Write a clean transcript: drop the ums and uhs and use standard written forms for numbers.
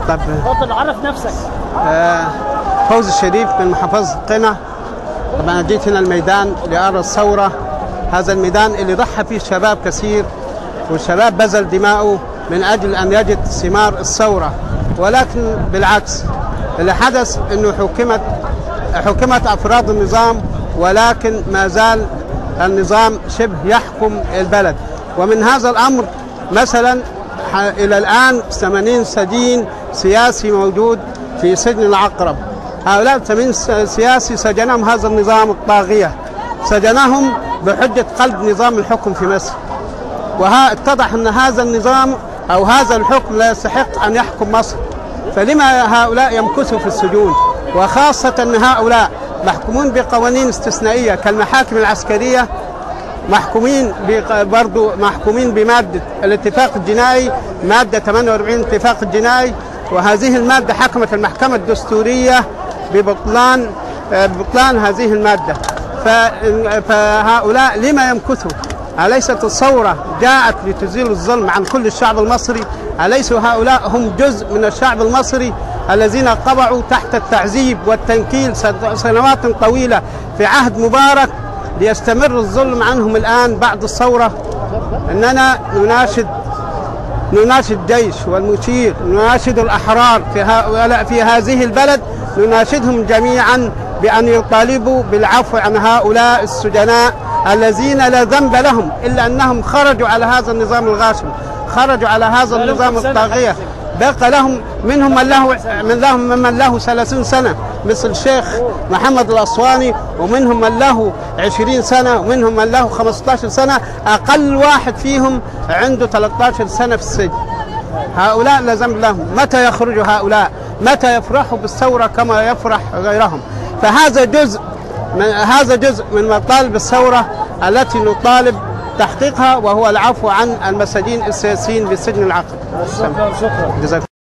طب اتفضل عرف نفسك. فوزي الشريف من محافظة قنا. أنا جيت هنا الميدان لأرى الثورة، هذا الميدان اللي ضحى فيه الشباب كثير، والشباب بذل دماؤه من أجل أن يجد ثمار الثورة، ولكن بالعكس اللي حدث أنه حكمت أفراد النظام، ولكن ما زال النظام شبه يحكم البلد. ومن هذا الأمر مثلا إلى الآن 80 سجين سياسي موجود في سجن العقرب. هؤلاء 80 سياسي سجنهم هذا النظام الطاغية، سجنهم بحجة قلب نظام الحكم في مصر، اتضح أن هذا النظام أو هذا الحكم لا يستحق أن يحكم مصر. فلما هؤلاء يمكثوا في السجون، وخاصة أن هؤلاء محكومون بقوانين استثنائية كالمحاكم العسكرية، محكومين بمادة الاتفاق الجنائي، مادة 48 الاتفاق الجنائي، وهذه المادة حكمت المحكمة الدستورية ببطلان هذه المادة. فهؤلاء لما يمكثوا؟ أليست الثورة جاءت لتزيل الظلم عن كل الشعب المصري؟ أليسوا هؤلاء هم جزء من الشعب المصري الذين قبعوا تحت التعذيب والتنكيل سنوات طويلة في عهد مبارك ليستمر الظلم عنهم الآن بعد الثورة؟ أننا نناشد الجيش والمشير، نناشد الأحرار في هذه البلد، نناشدهم جميعا بأن يطالبوا بالعفو عن هؤلاء السجناء الذين لا ذنب لهم إلا أنهم خرجوا على هذا النظام الغاشم، خرجوا على هذا النظام الطاغية. بقى لهم منهم من له 30 سنة مثل الشيخ محمد الأسواني، ومنهم من له 20 سنة، ومنهم من له 15 سنة، أقل واحد فيهم عنده 13 سنة في السجن. هؤلاء لا ذنب لهم. متى يخرجوا هؤلاء؟ متى يفرحوا بالثورة كما يفرح غيرهم؟ فهذا جزء من مطالب الثورة التي نطالب تحقيقها، وهو العفو عن المساجين السياسيين بسجن العقرب. شكرا.